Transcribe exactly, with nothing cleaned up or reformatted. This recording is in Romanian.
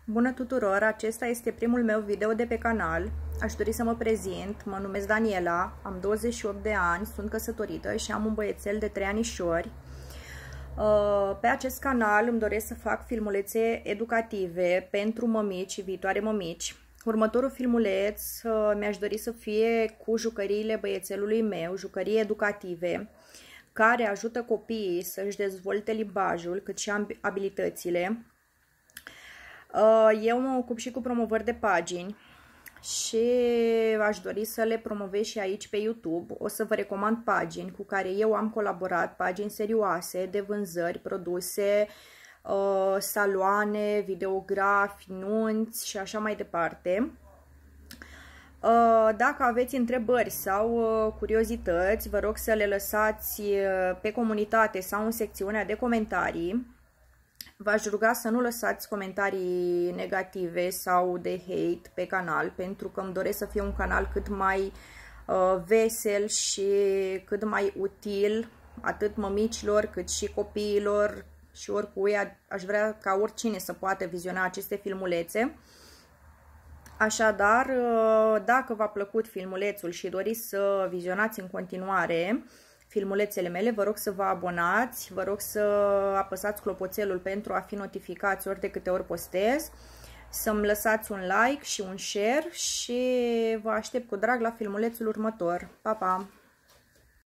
Bună tuturor! Acesta este primul meu video de pe canal. Aș dori să mă prezint. Mă numesc Daniela, am douăzeci și opt de ani, sunt căsătorită și am un băiețel de trei anișori. Pe acest canal îmi doresc să fac filmulețe educative pentru mămici și viitoare mămici. Următorul filmuleț mi-aș dori să fie cu jucăriile băiețelului meu, jucării educative, care ajută copiii să-și dezvolte limbajul, cât și abilitățile. Eu mă ocup și cu promovări de pagini și aș dori să le promovez și aici pe YouTube. O să vă recomand pagini cu care eu am colaborat, pagini serioase de vânzări, produse, saloane, videografi, nunți și așa mai departe. Dacă aveți întrebări sau curiozități, vă rog să le lăsați pe comunitate sau în secțiunea de comentarii. V-aș ruga să nu lăsați comentarii negative sau de hate pe canal, pentru că îmi doresc să fie un canal cât mai uh, vesel și cât mai util atât mămicilor cât și copiilor și oricui. Aș vrea ca oricine să poată viziona aceste filmulețe. Așadar, dacă v-a plăcut filmulețul și doriți să vizionați în continuare filmulețele mele, vă rog să vă abonați, vă rog să apăsați clopoțelul pentru a fi notificați ori de câte ori postez, să-mi lăsați un like și un share și vă aștept cu drag la filmulețul următor. Pa, pa!